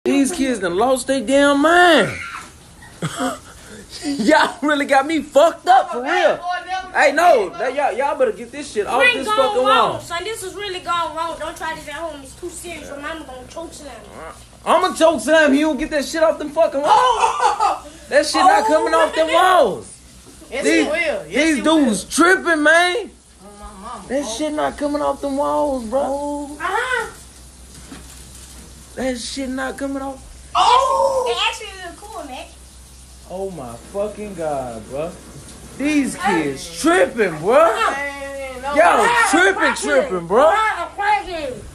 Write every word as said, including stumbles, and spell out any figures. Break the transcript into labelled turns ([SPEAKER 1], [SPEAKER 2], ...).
[SPEAKER 1] These kids done lost their damn mind. Y'all really got me fucked up for real. Hey, no, that y'all y'all better get this shit off this fucking wall.
[SPEAKER 2] Son, this is really going wrong. Don't try this at home. It's too serious. Your mama gonna choke slam.
[SPEAKER 1] I'ma choke slam. He don't get that shit off them fucking walls. That shit not coming off them walls.
[SPEAKER 3] Yes,
[SPEAKER 1] these,
[SPEAKER 3] it will. Yes,
[SPEAKER 1] these
[SPEAKER 3] it
[SPEAKER 1] dudes
[SPEAKER 3] will.
[SPEAKER 1] tripping, man.
[SPEAKER 3] Oh,
[SPEAKER 1] that
[SPEAKER 3] oh.
[SPEAKER 1] shit not coming off them walls, bro.
[SPEAKER 2] Uh-huh.
[SPEAKER 1] That shit not coming off.
[SPEAKER 2] Oh! It actually look cool, man.
[SPEAKER 1] Oh my fucking god, bro. These kids tripping, bro.
[SPEAKER 3] Man, no.
[SPEAKER 1] Y'all tripping, tripping, bro.
[SPEAKER 2] I'm crazy.